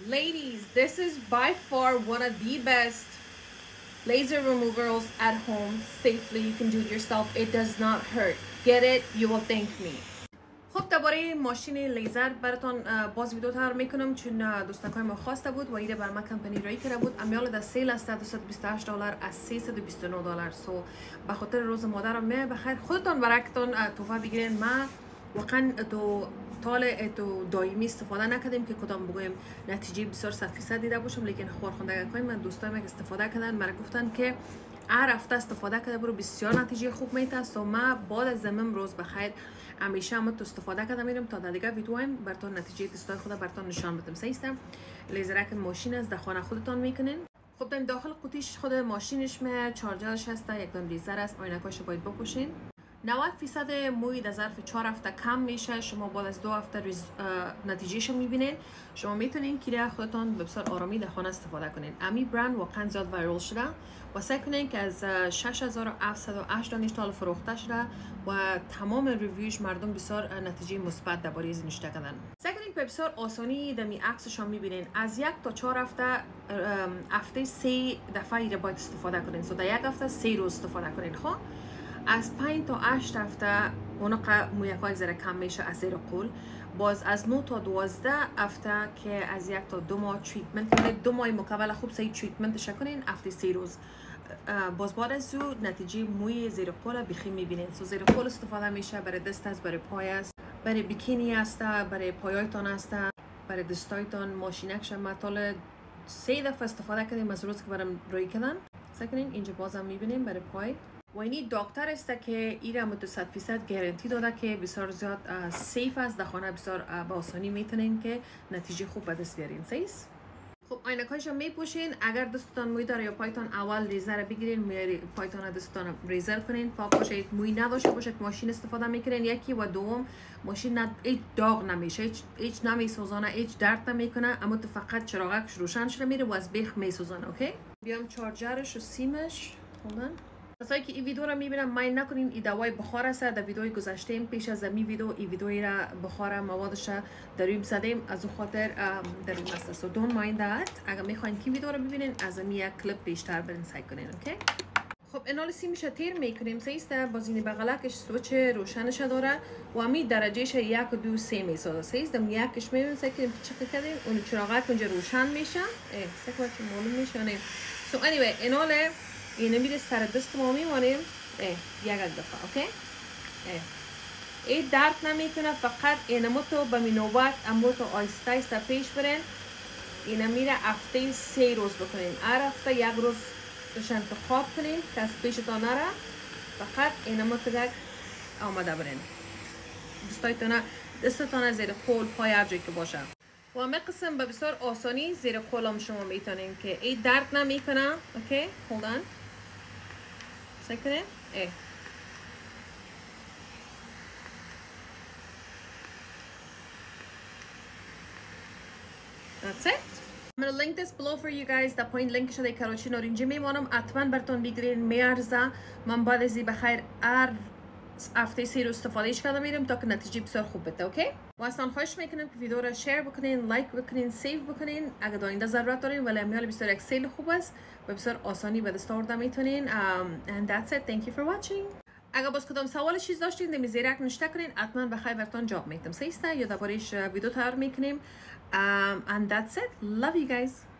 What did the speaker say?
Ladies, this is by far one of the best laser removals at home safely. You can do it yourself. It does not hurt. Get it, you will thank me. خب درباره ماشین لیزر براتون باز ویدیو تر میکنم چون دوستکای ما خواسته بود و ایده بر ما کمپانی رای کرده بود. امیال در سیل است $228 از $329. سو به خاطر روز مادر رو می بخیر خودتون برکتون توفا بگیرین. ما واقعا تو دائمی استفاده نکردیم که کدام بگویم نتیجه بسیار 100% دیده باشم، لیکن خورخوندگان من دوستایم که استفاده کردن مرا گفتن که هر هفته استفاده کرده برو بسیار نتیجه خوب میده. سو ما بعد از زمین روز بخیر همیشه هم تو استفاده کرده میرم تا در دیگه ویدیویم براتون نتیجه تستای خود براتون نشان بدم. سیستم لیزرک ماشین است، در خانه خودتون میکنین. خب در داخل قوطیش خود ماشینش می چارجرش هست، یک دون لیزر است، آینکاشو باید بپوشین. 90% موی در ظرف 4 هفته کم میشه. شما بعد از 2 هفته نتیجهشو میبینین. شما میتونین که خودتون به بسیار آرامی در خانه استفاده کنین. امی برند واقعا زیاد وایرال شده و سعی کنین که از $6,708 فروخته شده و تمام ریویوش مردم بسیار نتیجه مثبت درباره از نشته کردن. سعی کنین که بسیار آسانی دمی عکسش هم میبینین. از 1 تا 4 هفته 3 دفعه ایره باید استفاده کنین. سو در یک هفته 3 روز استفاده کنین. خب از 5 تا 8 هفته اونقدر مویکای ذره کم میشه از زیر قول. باز از 9 تا 12 هفته که از 1 تا 2 ماه تریتمنت کنید. 2 ماه مکمل خوب سعی تریتمنتش کنین. هفته 3 روز باز بعد از او نتیجه موی زیر قول بخی میبینین. سو زیر قول استفاده میشه برای دست است، برای پای است، برای بیکینی است، برای پایایتان است، برای دستایتان. ماشینکش ما تا 3 دفعه استفاده کردیم از روز که برام روی کردن. سکنین اینجا بازم میبینیم برای پای. و اینی دکتر است که ایره مت 100% گارانتی داده که بسیار زیاد سیف است. در خانه بسیار با آسانی میتونین که نتیجه خوب به دست بیارین. سیس خب عینکایش میپوشین. اگر دستتان موی داره یا پایتان اول ریزر بگیرین، موی پایتان دستتان ریزر کنین. پاک باشید، موی نداشته باشید. ماشین استفاده میکنین یکی و دوم ماشین هیچ داغ نمیشه، هیچ نمیسوزانه، هیچ درد نمیکنه، اما تو فقط چراغش روشن شده میره و از بیخ میسوزانه. اوکی بیام چارجرش و سیمش خوندن. کسایی که این ویدیو را میبینم مایل نکنین این دوای بخار است. در ویدیوی گذشته پیش از این ویدیویی را بخار موادش دریم زدیم، از اون خاطر دریم است. سو دون مایند دات. اگر میخواین که ویدیو را ببینین از این یک کلیپ بیشتر برین سعی کنین. اوکی خب اینال سیمش تیر میکنیم. سیسته بازینی بغلکش سویچ روشنش داره و امی درجهش 1 و 2 3 میسازه. سیسته یکش میبینیم سکنیم چک کردیم اون چراغک اونجا روشن میشه. سکوت معلوم میشه نه. سو انیوی اینال اینه میره سر دست ما میمانیم یک دفعه. اوکی این درد نمیکنه، فقط اینمو تو به مینوبت امو تو آیسته آیسته پیش برین. اینه میره هفته 3 روز بکنین. هر هفته 1 روز روش انتخاب کنین که از پیشتان نره. فقط اینمو تو گک آماده برین. دستتان زیر قول پای هر جایی که باشه. و همه قسم به بسیار آسانی زیر قولم شما میتونین که این درد نمیکنه. اوکی hold on سکنه That's it. I'm gonna link this below for you guys. در پایین لینک شده کارچین اورنجی میمانم. حتما براتون بگیرین، میارزه. من بعد از این بخیر هر هفته 3 روز استفادهش کرده میرم تا که نتیجه بسیار خوب بده. اوکی و اصلا خواهش میکنم که ویدیو را شیر بکنین، لایک بکنین، سیو بکنین اگر داینده ضرورت دارین. ولی امیال بسیار یک سیل خوب است و بسیار آسانی به دست آورده میتونین. And that's it. Thank you for watching. اگر باز کدام سوال چیز داشتین در زیر یک نوشته کنین، حتما بخیر براتون جواب میدم. سیسته یا درباره‌اش ویدیو تیار میکنیم. And that's it. Love you guys.